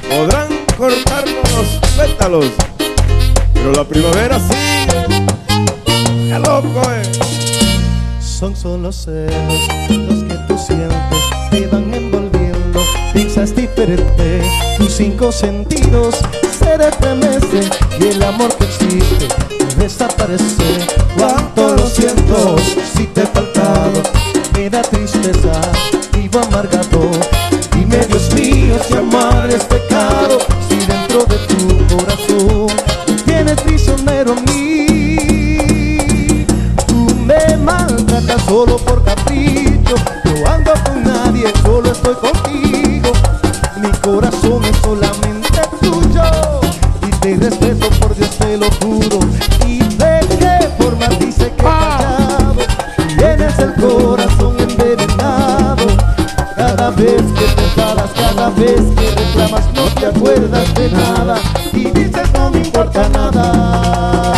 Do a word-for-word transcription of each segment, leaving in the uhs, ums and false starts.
Podrán cortarnos los pétalos, pero la primavera sigue. ¡Qué loco, eh! Son solo celos los que tú sientes, te van envolviendo, piensas diferente, tus cinco sentidos se estremecen y el amor que existe desaparece. Cuánto lo siento si te he faltado, me da tristeza, vivo amargado. Dime, Dios mío, si amar es pecado, si dentro de tu corazón tienes prisionero a mí. Tú me maltratas solo por capricho, no ando con nadie, solo estoy contigo. Mi corazón es solamente tuyo y te respeto, por Dios te lo juro. Y de qué forma dice que he fallado, tienes el corazón envenenado. Cada vez que te enfadas, cada vez que reclamas, no te acuerdas de nada y dices no me importa nada.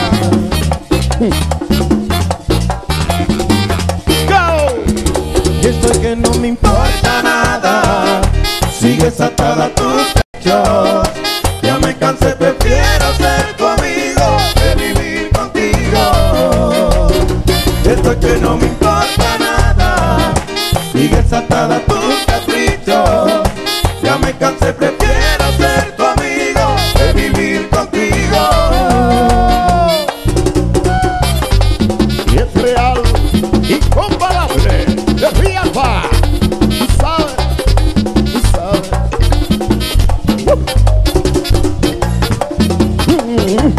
Y esto que no me importa nada, sigues atada a tus pechos. Ya me cansé, prefiero ser tu amigo que vivir contigo. Y esto que no me importa nada, sigues atada a tus caprichos. Ya me cansé, prefiero ser tu amigo que vivir contigo. Y es real, incomparable, de Rialba. Tú sabes, tú sabes. Uh.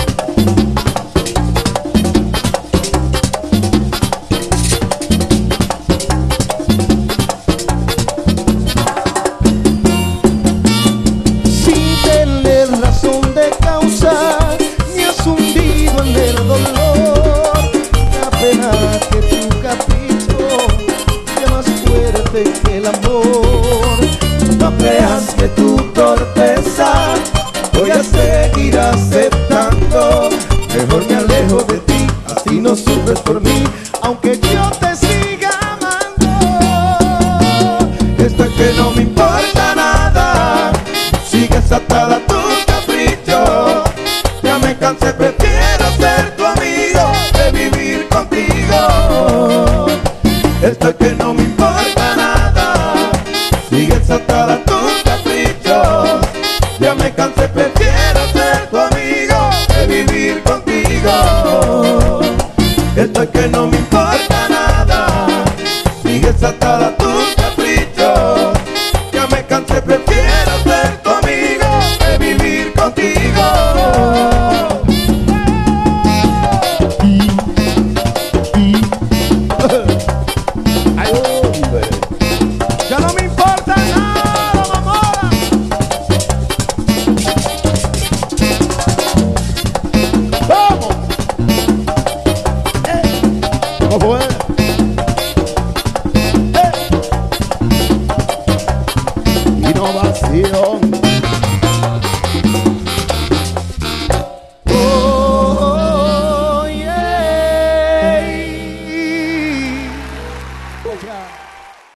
Sin tener razón de causa, me has hundido en el dolor. La pena que tu capricho sea más fuerte que el amor. No creas que tu torpeza voy a seguir aceptando. Mejor me alejo de ti, así no sufres por mí, aunque yo te siga amando. Esto es que no me importa nada, sigues atada a tus caprichos. Ya me cansé, prefiero ser tu amigo que vivir contigo. Esto es que no me importa nada, sigues atada